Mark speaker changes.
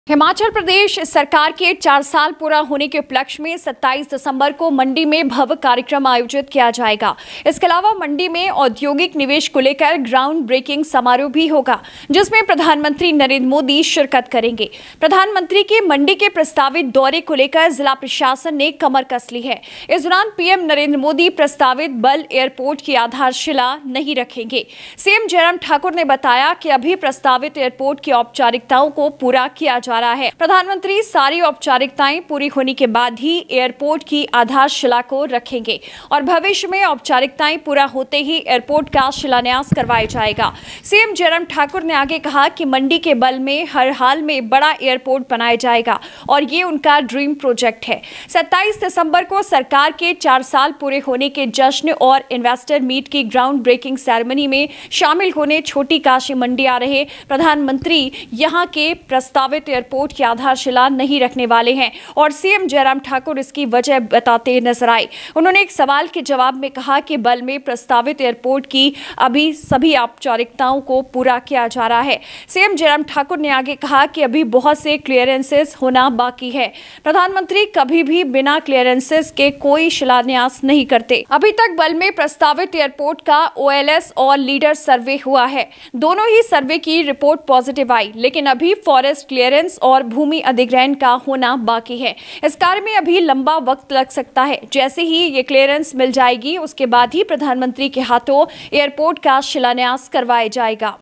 Speaker 1: हिमाचल प्रदेश सरकार के 4 साल पूरा होने के उपलक्ष्य में 27 दिसंबर को मंडी में भव्य कार्यक्रम आयोजित किया जाएगा। इसके अलावा मंडी में औद्योगिक निवेश को लेकर ग्राउंड ब्रेकिंग समारोह भी होगा, जिसमें प्रधानमंत्री नरेंद्र मोदी शिरकत करेंगे। प्रधानमंत्री के मंडी के प्रस्तावित दौरे को लेकर जिला प्रशासन ने कमर कस ली है। इस दौरान पीएम नरेंद्र मोदी प्रस्तावित बल एयरपोर्ट की आधारशिला नहीं रखेंगे। सीएम जयराम ठाकुर ने बताया कि अभी प्रस्तावित एयरपोर्ट की औपचारिकताओं को पूरा किया जा रहा है। प्रधानमंत्री सारी औपचारिकताएं पूरी होने के बाद ही एयरपोर्ट की आधारशिला को रखेंगे और भविष्य में औपचारिकताएं पूरा होते ही एयरपोर्ट का शिलान्यास करवाया जाएगा। सीएम जयराम ठाकुर ने आगे कहा कि मंडी के बल में हर हाल में बड़ा एयरपोर्ट बनाया जाएगा और ये उनका ड्रीम प्रोजेक्ट है। 27 दिसंबर को सरकार के 4 साल पूरे होने के जश्न और इन्वेस्टर मीट की ग्राउंड ब्रेकिंग सेरेमनी में शामिल होने छोटी काशी मंडी आ रहे प्रधानमंत्री यहां के प्रस्तावित एयरपोर्ट की आधारशिला नहीं रखने वाले हैं और सीएम जयराम ठाकुर इसकी वजह बताते नजर आए। उन्होंने एक सवाल के जवाब में कहा कि बल में प्रस्तावित एयरपोर्ट की अभी सभी औपचारिकताओं को पूरा किया जा रहा है। सीएम जयराम ठाकुर ने आगे कहा कि अभी बहुत से क्लियरेंसेस होना बाकी है। प्रधानमंत्री कभी भी बिना क्लियरेंसेस के कोई शिलान्यास नहीं करते। अभी तक बल में प्रस्तावित एयरपोर्ट का OLS और लीडर सर्वे हुआ है। दोनों ही सर्वे की रिपोर्ट पॉजिटिव आई, लेकिन अभी फॉरेस्ट क्लियरेंस और भूमि अधिग्रहण का होना बाकी है। इस कार्य में अभी लंबा वक्त लग सकता है। जैसे ही ये क्लियरेंस मिल जाएगी, उसके बाद ही प्रधानमंत्री के हाथों एयरपोर्ट का शिलान्यास करवाया जाएगा।